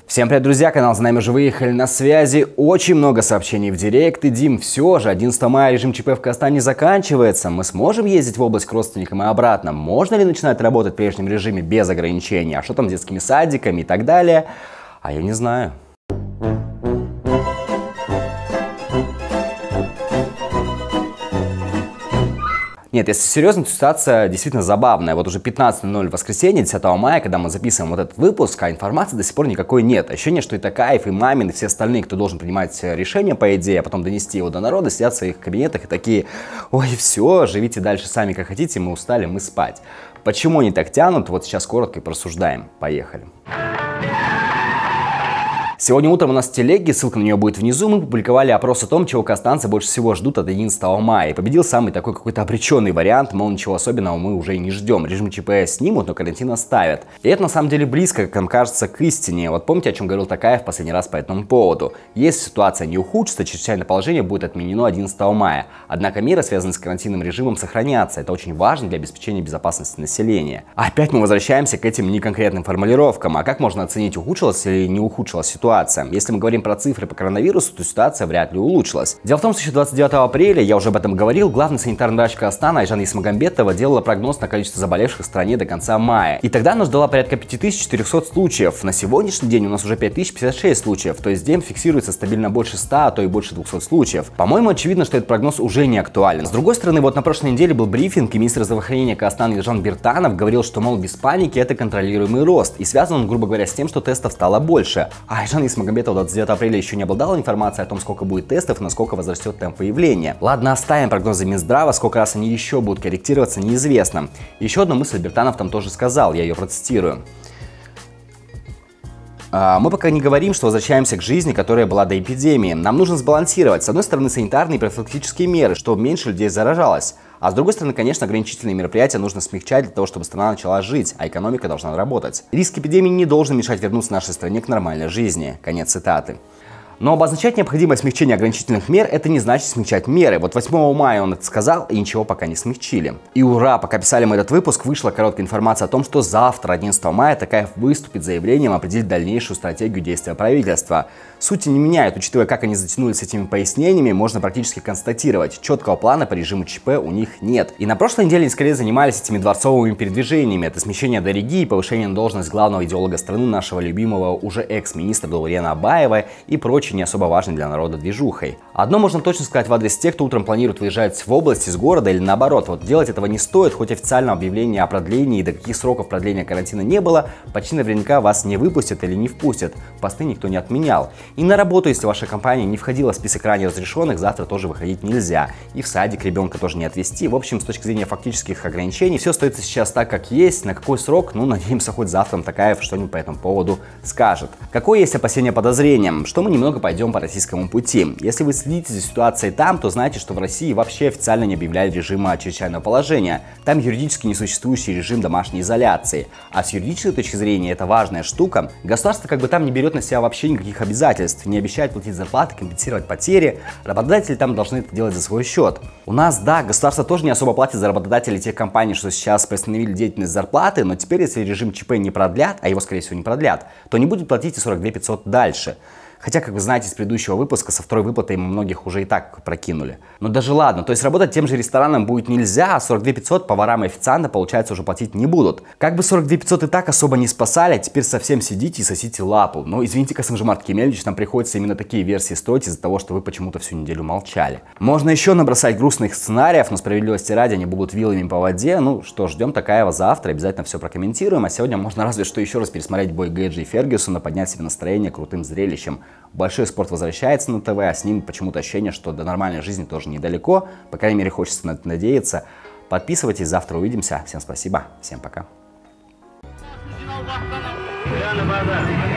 Всем привет, друзья, канал «Знаем уже выехали» на связи. Очень много сообщений в директ. И, Дим, все же, 11 мая режим ЧП в Казахстане заканчивается. Мы сможем ездить в область к родственникам и обратно? Можно ли начинать работать в прежнем режиме без ограничений? А что там с детскими садиками и так далее? А я не знаю. Нет, если серьезно, то ситуация действительно забавная. Вот уже 15:00 в воскресенье, 10 мая, когда мы записываем вот этот выпуск, а информации до сих пор никакой нет. Ощущение, что и Токаев, и Мамин, и все остальные, кто должен принимать решения, по идее, а потом донести его до народа, сидят в своих кабинетах и такие: ой, все, живите дальше сами как хотите, мы устали, мы спать. Почему они так тянут? Вот сейчас коротко и просуждаем. Поехали. Сегодня утром у нас в телеге, ссылка на нее будет внизу, мы публиковали опрос о том, чего казахстанцы больше всего ждут от 11 мая. И победил самый такой какой-то обреченный вариант, мол, ничего особенного мы уже и не ждем. Режим ЧП снимут, но карантин оставят. И это на самом деле близко, как нам кажется, к истине. Вот помните, о чем говорил Токаев в последний раз по этому поводу? Если ситуация не ухудшится, чрезвычайное положение будет отменено 11 мая. Однако меры, связанные с карантинным режимом, сохранятся. Это очень важно для обеспечения безопасности населения. Опять мы возвращаемся к этим неконкретным формулировкам. А как можно оценить, ухудшилась или не ухудшилась ситуация? Если мы говорим про цифры по коронавирусу, то ситуация вряд ли улучшилась. Дело в том, что еще 29 апреля, я уже об этом говорил, главный санитарный врач Казахстана Айжан Есмагамбетова делала прогноз на количество заболевших в стране до конца мая. И тогда она ждала порядка 5400 случаев. На сегодняшний день у нас уже 5056 случаев, то есть в день фиксируется стабильно больше 100, а то и больше 200 случаев. По-моему, очевидно, что этот прогноз уже не актуален. С другой стороны, вот на прошлой неделе был брифинг, и министр здравоохранения Казахстана Елжан Биртанов говорил, что, мол, без паники это контролируемый рост. И связан он, грубо говоря, с тем, что тестов стало больше. А Айжан Есмагамбетова 29 апреля еще не обладала информацией о том, сколько будет тестов и насколько возрастет темп выявления. Ладно, оставим прогнозы Минздрава, сколько раз они еще будут корректироваться, неизвестно. Еще одну мысль Биртанов там тоже сказал, я ее процитирую. Мы пока не говорим, что возвращаемся к жизни, которая была до эпидемии. Нам нужно сбалансировать, с одной стороны, санитарные и профилактические меры, чтобы меньше людей заражалось. А с другой стороны, конечно, ограничительные мероприятия нужно смягчать для того, чтобы страна начала жить, а экономика должна работать. Риск эпидемии не должен мешать вернуться нашей стране к нормальной жизни. Конец цитаты. Но обозначать необходимое смягчение ограничительных мер — это не значит смягчать меры. Вот 8 мая он это сказал, и ничего пока не смягчили. И ура, пока писали мы этот выпуск, вышла короткая информация о том, что завтра, 11 мая, Токаев выступит с заявлением определить дальнейшую стратегию действия правительства. Сути не меняет, учитывая, как они затянули с этими пояснениями, можно практически констатировать, четкого плана по режиму ЧП у них нет. И на прошлой неделе они скорее занимались этими дворцовыми передвижениями. Это смещение до Риги и повышение на должность главного идеолога страны, нашего любимого уже экс-министра Даурена Абаева и прочее не особо важной для народа движухой. Одно можно точно сказать в адрес тех, кто утром планирует выезжать в область из города или наоборот. Вот делать этого не стоит, хоть официального объявления о продлении и до каких сроков продления карантина не было, почти наверняка вас не выпустят или не впустят. Посты никто не отменял. И на работу, если ваша компания не входила в список ранее разрешенных, завтра тоже выходить нельзя. И в садик ребенка тоже не отвезти. В общем, с точки зрения фактических ограничений, все остается сейчас так, как есть. На какой срок? Ну, надеемся, хоть завтра Токаев что-нибудь по этому поводу скажет. Какое есть опасение подозрения? Что мы немного пойдем по российскому пути. Если вы следите за ситуацией там, то знаете, что в России вообще официально не объявляли режима чрезвычайного положения. Там юридически несуществующий режим домашней изоляции. А с юридической точки зрения это важная штука. Государство как бы там не берет на себя вообще никаких обязательств, не обещает платить зарплаты, компенсировать потери. Работодатели там должны это делать за свой счет. У нас, да, государство тоже не особо платит за работодателей тех компаний, что сейчас приостановили деятельность зарплаты, но теперь, если режим ЧП не продлят, а его, скорее всего, не продлят, то не будет платить и 42 500 дальше. Хотя, как вы знаете из предыдущего выпуска, со второй выплатой мы многих уже и так прокинули. Но даже ладно, то есть работать тем же ресторанам будет нельзя, а 42 500 поварам и официантам, получается, уже платить не будут. Как бы 42 500 и так особо не спасали, а теперь совсем сидите и сосите лапу. Но извините, Касым-Жомарт Кемелевич, нам приходится именно такие версии строить из-за того, что вы почему-то всю неделю молчали. Можно еще набросать грустных сценариев, но справедливости ради они будут вилами по воде. Ну что, ждем Токаева завтра, обязательно все прокомментируем. А сегодня можно разве что еще раз пересмотреть бой Гэджи и Фергюсона, поднять себе настроение крутым зрелищем. Большой спорт возвращается на ТВ, а с ним почему-то ощущение, что до нормальной жизни тоже недалеко. По крайней мере, хочется на это надеяться. Подписывайтесь, завтра увидимся. Всем спасибо, всем пока.